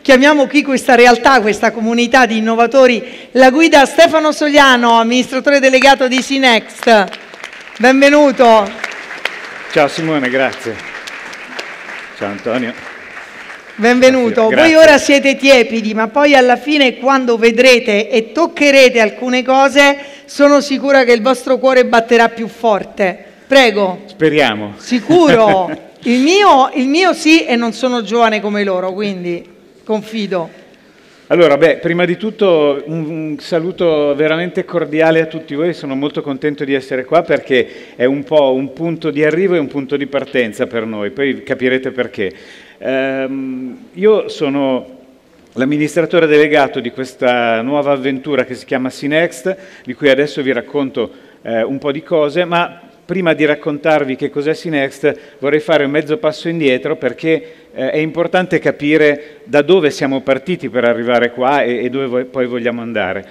chiamiamo qui questa realtà, questa comunità di innovatori, la guida Stefano Sogliano, amministratore delegato di Sinext. Benvenuto. Ciao Simone, grazie. Ciao Antonio. Benvenuto. Grazie. Voi ora siete tiepidi, ma poi alla fine, quando vedrete e toccherete alcune cose, sono sicura che il vostro cuore batterà più forte. Prego. Speriamo. Sicuro. Il mio sì, e non sono giovane come loro, quindi confido. Allora, prima di tutto un saluto veramente cordiale a tutti voi, sono molto contento di essere qua perché è un po' un punto di arrivo e un punto di partenza per noi, poi capirete perché. Io sono l'amministratore delegato di questa nuova avventura che si chiama Sinext, di cui adesso vi racconto un po' di cose, ma prima di raccontarvi che cos'è Sinext vorrei fare un mezzo passo indietro perché è importante capire da dove siamo partiti per arrivare qua e dove poi vogliamo andare.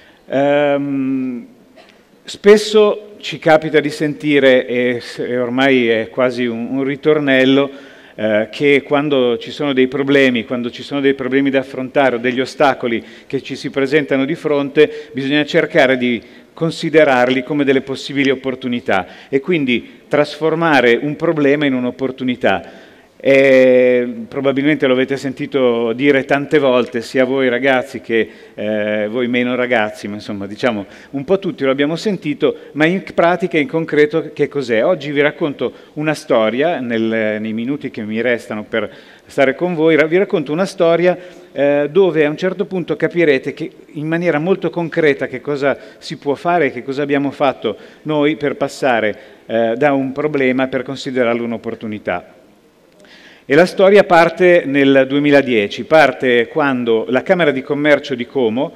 Spesso ci capita di sentire, e ormai è quasi un ritornello, che quando ci sono dei problemi, da affrontare o degli ostacoli che ci si presentano di fronte, bisogna cercare di considerarli come delle possibili opportunità e quindi trasformare un problema in un'opportunità. Probabilmente lo avete sentito dire tante volte, sia voi ragazzi che voi meno ragazzi, ma insomma diciamo un po' tutti lo abbiamo sentito, ma in pratica, in concreto, che cos'è? Oggi vi racconto una storia, nei minuti che mi restano per stare con voi, vi racconto una storia dove a un certo punto capirete che in maniera molto concreta che cosa si può fare, che cosa abbiamo fatto noi per passare da un problema per considerarlo un'opportunità. E la storia parte nel 2010, parte quando la Camera di Commercio di Como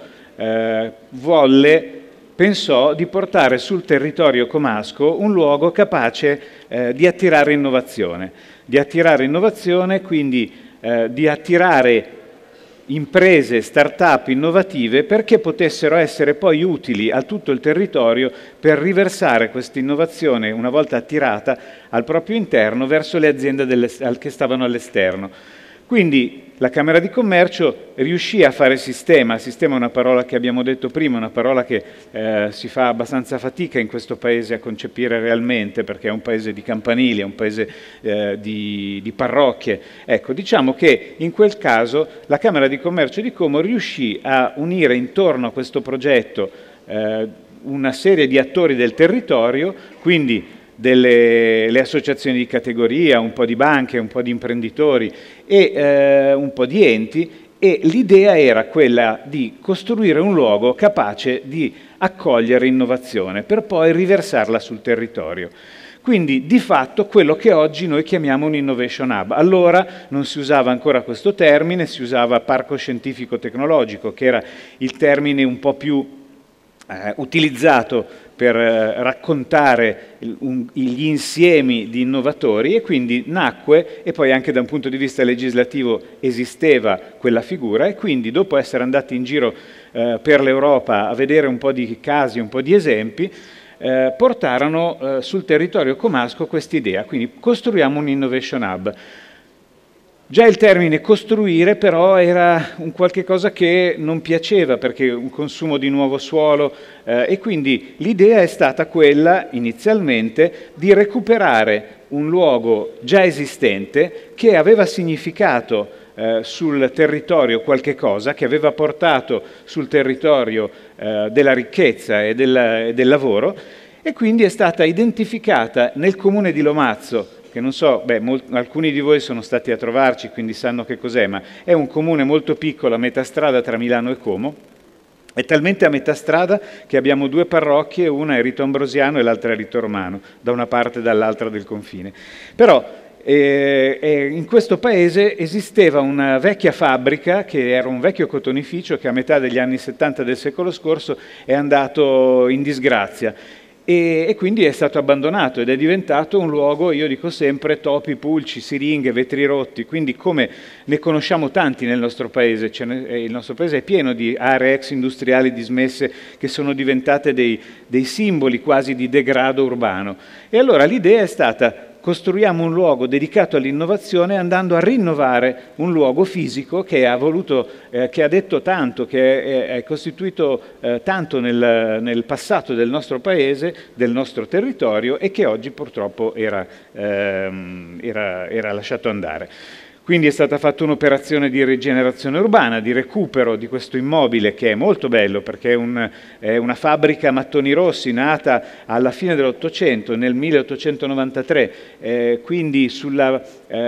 pensò di portare sul territorio comasco un luogo capace di attirare innovazione, quindi di attirare imprese, start-up innovative perché potessero essere poi utili a tutto il territorio per riversare questa innovazione, una volta attirata al proprio interno, verso le aziende che stavano all'esterno. Quindi la Camera di Commercio riuscì a fare sistema. Sistema è una parola che abbiamo detto prima, una parola che si fa abbastanza fatica in questo paese a concepire realmente, perché è un paese di campanili, è un paese di parrocchie. Ecco, diciamo che in quel caso la Camera di Commercio di Como riuscì a unire intorno a questo progetto una serie di attori del territorio, quindi le associazioni di categoria, un po' di banche, un po' di imprenditori e un po' di enti, e l'idea era quella di costruire un luogo capace di accogliere innovazione per poi riversarla sul territorio. Quindi di fatto quello che oggi noi chiamiamo un Innovation Hub. Allora non si usava ancora questo termine, si usava parco scientifico tecnologico, che era il termine un po' più utilizzato per raccontare gli insiemi di innovatori, e quindi nacque, e poi anche da un punto di vista legislativo esisteva quella figura, e quindi dopo essere andati in giro per l'Europa a vedere un po' di casi, un po' di esempi, portarono sul territorio comasco quest'idea, quindi costruiamo un Innovation Hub. Già il termine costruire però era un qualche cosa che non piaceva, perché un consumo di nuovo suolo, e quindi l'idea è stata quella inizialmente di recuperare un luogo già esistente che aveva significato sul territorio qualche cosa, che aveva portato sul territorio della ricchezza e del lavoro, e quindi è stata identificata nel comune di Lomazzo, che non so, alcuni di voi sono stati a trovarci, quindi sanno che cos'è, ma è un comune molto piccolo a metà strada tra Milano e Como. È talmente a metà strada che abbiamo due parrocchie, una è Rito Ambrosiano e l'altra è Rito Romano, da una parte e dall'altra del confine. Però in questo paese esisteva una vecchia fabbrica, che era un vecchio cotonificio che a metà degli anni 70 del secolo scorso è andato in disgrazia. E quindi è stato abbandonato ed è diventato un luogo, io dico sempre, topi, pulci, siringhe, vetri rotti, quindi come ne conosciamo tanti nel nostro paese. Il nostro paese è pieno di aree ex industriali dismesse che sono diventate dei simboli quasi di degrado urbano. E allora l'idea è stata costruiamo un luogo dedicato all'innovazione andando a rinnovare un luogo fisico che ha detto tanto, che è costituito tanto nel passato del nostro paese, del nostro territorio, e che oggi purtroppo era lasciato andare. Quindi è stata fatta un'operazione di rigenerazione urbana, di recupero di questo immobile, che è molto bello perché è una fabbrica mattoni rossi nata alla fine dell'Ottocento, nel 1893, quindi sulla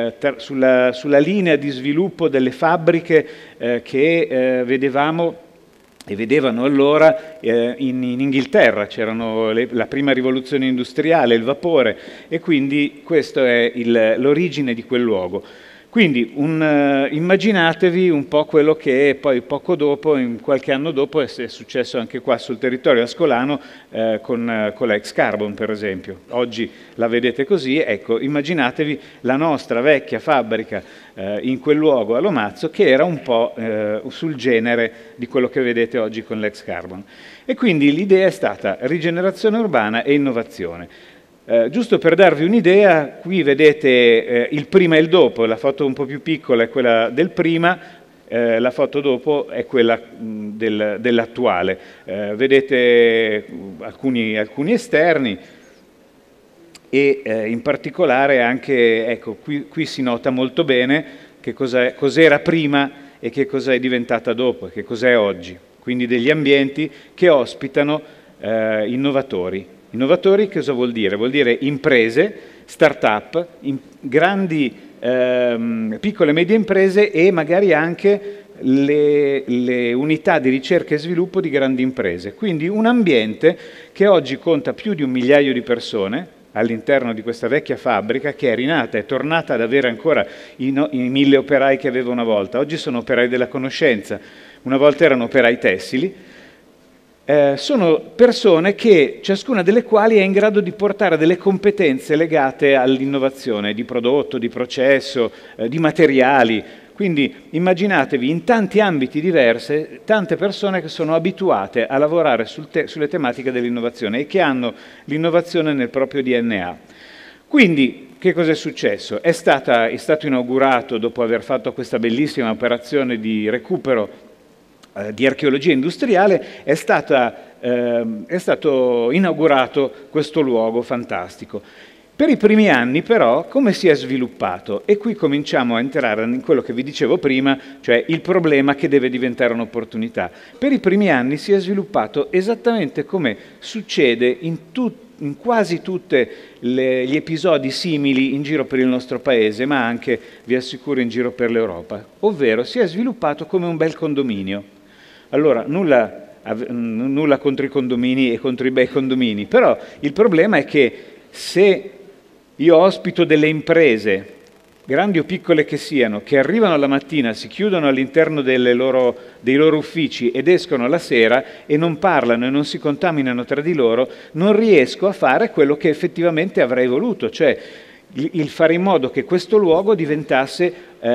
linea di sviluppo delle fabbriche che vedevamo e vedevano allora in Inghilterra. C'erano la prima rivoluzione industriale, il vapore, e quindi questa è l'origine di quel luogo. Quindi immaginatevi un po' quello che poi poco dopo, qualche anno dopo, è successo anche qua sul territorio ascolano con la ex Carbon, per esempio. Oggi la vedete così, ecco, immaginatevi la nostra vecchia fabbrica in quel luogo a Lomazzo, che era un po' sul genere di quello che vedete oggi con l'ex Carbon. E quindi l'idea è stata rigenerazione urbana e innovazione. Giusto per darvi un'idea, qui vedete il prima e il dopo. La foto un po' più piccola è quella del prima, la foto dopo è quella dell'attuale. Vedete alcuni esterni e in particolare anche, ecco, qui si nota molto bene che cos'era prima e che cosa è diventata dopo, che cos'è oggi. Quindi degli ambienti che ospitano innovatori. Innovatori cosa vuol dire? Vuol dire imprese, start-up, grandi, piccole e medie imprese e magari anche le unità di ricerca e sviluppo di grandi imprese. Quindi un ambiente che oggi conta più di 1 migliaio di persone all'interno di questa vecchia fabbrica, che è rinata, è tornata ad avere ancora i 1000 operai che aveva una volta. Oggi sono operai della conoscenza, una volta erano operai tessili. Sono persone che, ciascuna delle quali è in grado di portare delle competenze legate all'innovazione di prodotto, di processo, di materiali. Quindi immaginatevi in tanti ambiti diversi tante persone che sono abituate a lavorare sulle tematiche dell'innovazione e che hanno l'innovazione nel proprio DNA. Quindi che cosa è successo? È stato inaugurato, dopo aver fatto questa bellissima operazione di recupero di archeologia industriale, è stato inaugurato questo luogo fantastico. Per i primi anni però come si è sviluppato? E qui cominciamo a entrare in quello che vi dicevo prima, cioè il problema che deve diventare un'opportunità. Per i primi anni si è sviluppato esattamente come succede in quasi tutti gli episodi simili in giro per il nostro paese, ma anche, vi assicuro, in giro per l'Europa, ovvero si è sviluppato come un bel condominio. Allora, nulla contro i condomini e contro i bei condomini, però il problema è che se io ospito delle imprese, grandi o piccole che siano, che arrivano la mattina, si chiudono all'interno dei loro uffici ed escono la sera e non parlano e non si contaminano tra di loro, non riesco a fare quello che effettivamente avrei voluto, cioè il fare in modo che questo luogo diventasse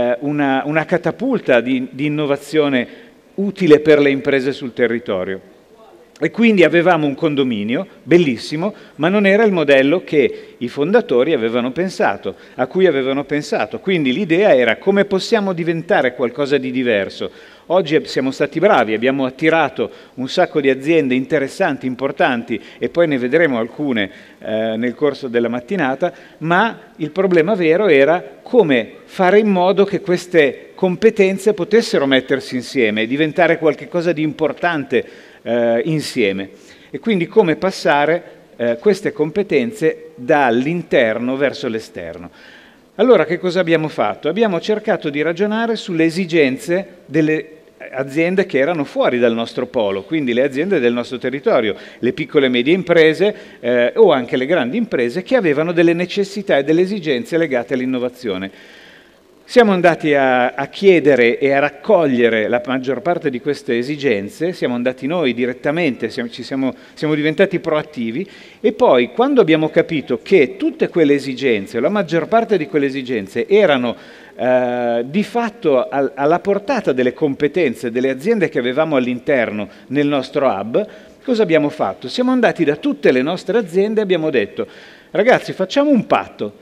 una catapulta di innovazione utile per le imprese sul territorio. E quindi avevamo un condominio bellissimo, ma non era il modello che i fondatori avevano pensato, a cui avevano pensato. Quindi l'idea era: come possiamo diventare qualcosa di diverso? Oggi siamo stati bravi, abbiamo attirato un sacco di aziende interessanti, importanti, e poi ne vedremo alcune nel corso della mattinata, ma il problema vero era come fare in modo che queste competenze potessero mettersi insieme e diventare qualcosa di importante insieme. E quindi come passare queste competenze dall'interno verso l'esterno. Allora che cosa abbiamo fatto? Abbiamo cercato di ragionare sulle esigenze delle aziende che erano fuori dal nostro polo, quindi le aziende del nostro territorio, le piccole e medie imprese o anche le grandi imprese che avevano delle necessità e delle esigenze legate all'innovazione. Siamo andati a chiedere e a raccogliere la maggior parte di queste esigenze, siamo andati noi direttamente, siamo diventati proattivi, e poi quando abbiamo capito che tutte quelle esigenze, la maggior parte di quelle esigenze erano di fatto alla portata delle competenze delle aziende che avevamo all'interno nel nostro hub, cosa abbiamo fatto? Siamo andati da tutte le nostre aziende e abbiamo detto: ragazzi, facciamo un patto.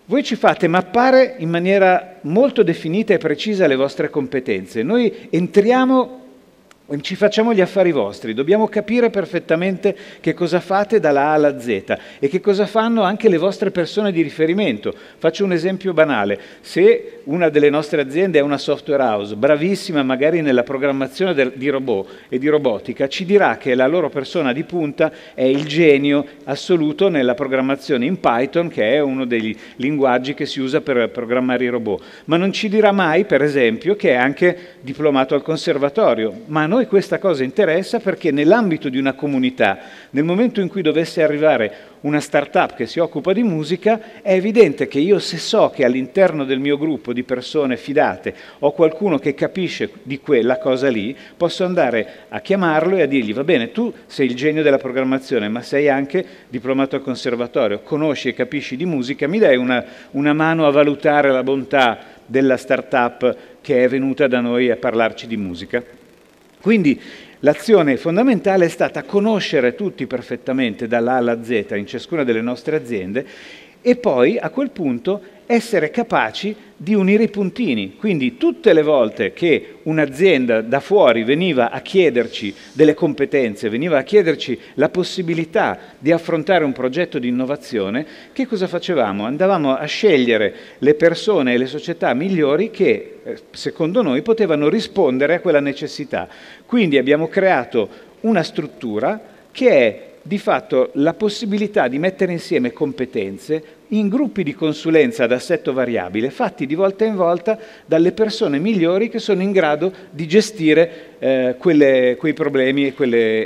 voi ci fate mappare in maniera molto definita e precisa le vostre competenze. Noi entriamo, ci facciamo gli affari vostri, dobbiamo capire perfettamente che cosa fate dalla A alla Z e che cosa fanno anche le vostre persone di riferimento. Faccio un esempio banale: se una delle nostre aziende è una software house, bravissima magari nella programmazione di robot e di robotica, ci dirà che la loro persona di punta è il genio assoluto nella programmazione in Python, che è uno dei linguaggi che si usa per programmare i robot, ma non ci dirà mai, per esempio, che è anche diplomato al conservatorio. Ma a noi questa cosa interessa perché nell'ambito di una comunità, nel momento in cui dovesse arrivare una startup che si occupa di musica, è evidente che io, se so che all'interno del mio gruppo di persone fidate ho qualcuno che capisce di quella cosa lì, posso andare a chiamarlo e a dirgli: va bene, tu sei il genio della programmazione, ma sei anche diplomato al conservatorio, conosci e capisci di musica, mi dai una mano a valutare la bontà della startup che è venuta da noi a parlarci di musica? Quindi l'azione fondamentale è stata conoscere tutti perfettamente dalla A alla Z in ciascuna delle nostre aziende e poi a quel punto essere capaci di unire i puntini. Quindi tutte le volte che un'azienda da fuori veniva a chiederci delle competenze, veniva a chiederci la possibilità di affrontare un progetto di innovazione, che cosa facevamo? Andavamo a scegliere le persone e le società migliori che, secondo noi, potevano rispondere a quella necessità. Quindi abbiamo creato una struttura che è di fatto la possibilità di mettere insieme competenze in gruppi di consulenza ad assetto variabile, fatti di volta in volta dalle persone migliori che sono in grado di gestire quei problemi e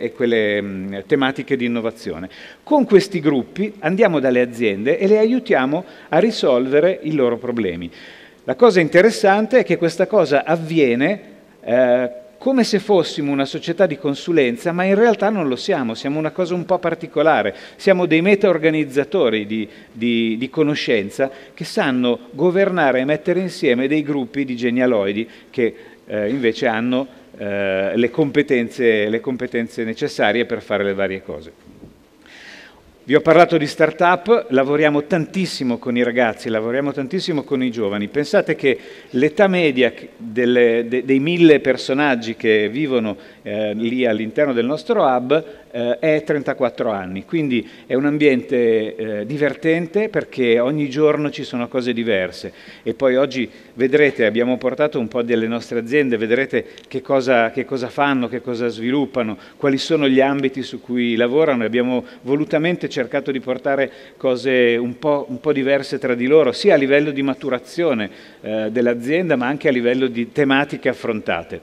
quelle tematiche di innovazione. Con questi gruppi andiamo dalle aziende e le aiutiamo a risolvere i loro problemi. La cosa interessante è che questa cosa avviene come se fossimo una società di consulenza, ma in realtà non lo siamo, siamo una cosa un po' particolare, siamo dei meta-organizzatori di conoscenza che sanno governare e mettere insieme dei gruppi di genialoidi che invece hanno le competenze necessarie per fare le varie cose. Vi ho parlato di start-up, lavoriamo tantissimo con i ragazzi, lavoriamo tantissimo con i giovani. Pensate che l'età media dei 1000 personaggi che vivono lì all'interno del nostro hub è 34 anni, quindi è un ambiente divertente perché ogni giorno ci sono cose diverse. E poi oggi vedrete, abbiamo portato un po' delle nostre aziende, vedrete che cosa fanno, che cosa sviluppano, quali sono gli ambiti su cui lavorano. Abbiamo volutamente cercato di portare cose un po' diverse tra di loro, sia a livello di maturazione dell'azienda, ma anche a livello di tematiche affrontate.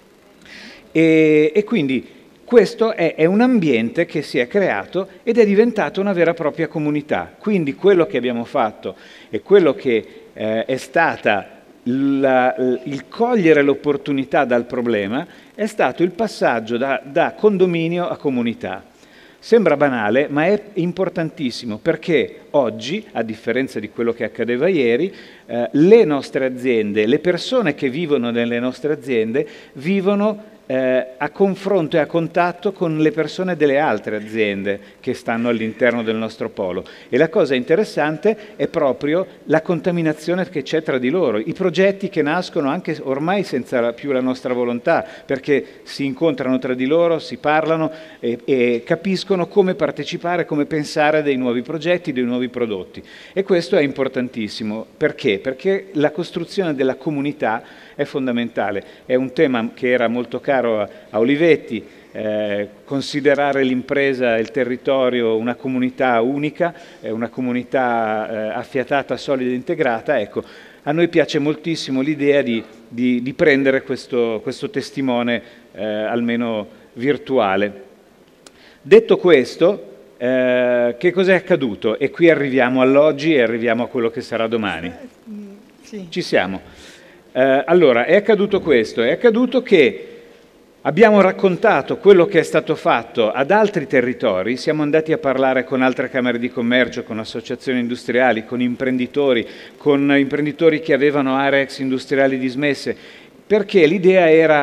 E quindi questo è un ambiente che si è creato ed è diventato una vera e propria comunità. Quindi quello che abbiamo fatto e quello che è stata il cogliere l'opportunità dal problema è stato il passaggio da condominio a comunità. Sembra banale, ma è importantissimo perché oggi, a differenza di quello che accadeva ieri, le nostre aziende, le persone che vivono nelle nostre aziende, vivono a confronto e a contatto con le persone delle altre aziende che stanno all'interno del nostro polo. E la cosa interessante è proprio la contaminazione che c'è tra di loro, i progetti che nascono anche ormai senza più la nostra volontà, perché si incontrano tra di loro, si parlano e capiscono come partecipare, come pensare dei nuovi progetti, dei nuovi prodotti. E questo è importantissimo. Perché? Perché la costruzione della comunità è fondamentale. È un tema che era molto caro a Olivetti, considerare l'impresa e il territorio una comunità unica, una comunità affiatata, solida e integrata. Ecco, a noi piace moltissimo l'idea di prendere questo testimone almeno virtuale. Detto questo, che cos'è accaduto? E qui arriviamo all'oggi e arriviamo a quello che sarà domani. Sì. Ci siamo. Allora, è accaduto questo, è accaduto che abbiamo raccontato quello che è stato fatto ad altri territori, siamo andati a parlare con altre camere di commercio, con associazioni industriali, con imprenditori che avevano aree ex industriali dismesse, perché l'idea era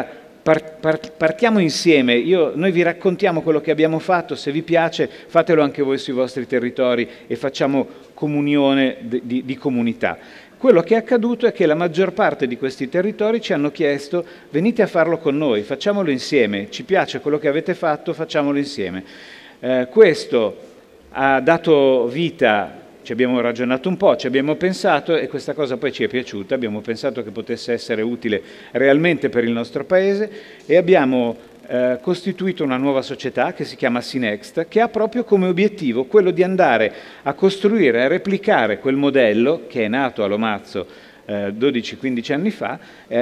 partiamo insieme, noi vi raccontiamo quello che abbiamo fatto, se vi piace fatelo anche voi sui vostri territori e facciamo comunione di comunità. Quello che è accaduto è che la maggior parte di questi territori ci hanno chiesto venite a farlo con noi, facciamolo insieme, ci piace quello che avete fatto, facciamolo insieme. Questo ha dato vita, ci abbiamo ragionato un po', ci abbiamo pensato e questa cosa poi ci è piaciuta, abbiamo pensato che potesse essere utile realmente per il nostro Paese e abbiamo costituito una nuova società che si chiama Sinext, che ha proprio come obiettivo quello di andare a costruire, a replicare quel modello che è nato a Lomazzo 12-15 anni fa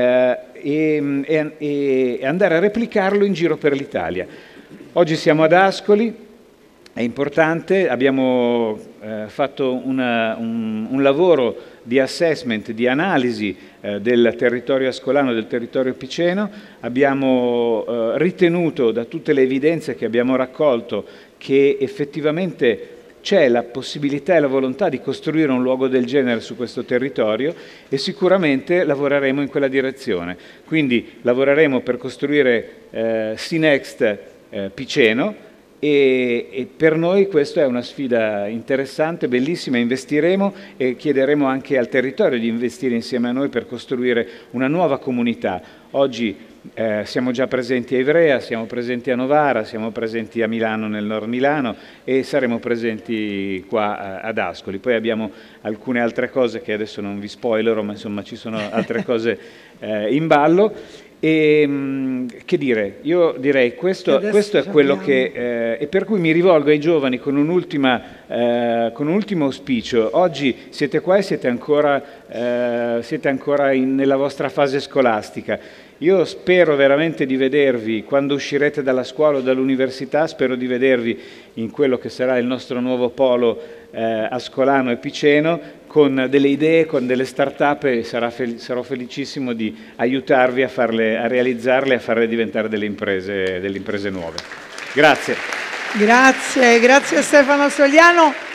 e andare a replicarlo in giro per l'Italia. Oggi siamo ad Ascoli, è importante, abbiamo fatto un lavoro di assessment, di analisi del territorio ascolano, del territorio piceno, abbiamo ritenuto da tutte le evidenze che abbiamo raccolto che effettivamente c'è la possibilità e la volontà di costruire un luogo del genere su questo territorio e sicuramente lavoreremo in quella direzione. Quindi lavoreremo per costruire Sinext Piceno, e per noi questa è una sfida interessante, bellissima, investiremo e chiederemo anche al territorio di investire insieme a noi per costruire una nuova comunità. Oggi siamo già presenti a Ivrea, siamo presenti a Novara, siamo presenti a Milano, nel nord Milano e saremo presenti qua ad Ascoli. Poi abbiamo alcune altre cose che adesso non vi spoilerò, ma insomma ci sono altre cose in ballo. E che dire, io direi questo è quello che e per cui mi rivolgo ai giovani con un ultimo auspicio. Oggi siete qua e siete ancora nella vostra fase scolastica. Io spero veramente di vedervi quando uscirete dalla scuola o dall'università, spero di vedervi in quello che sarà il nostro nuovo polo ascolano e piceno, con delle idee, con delle start-up e sarò felicissimo di aiutarvi a realizzarle e a farle diventare delle imprese nuove. Grazie. Grazie a Stefano Soliano.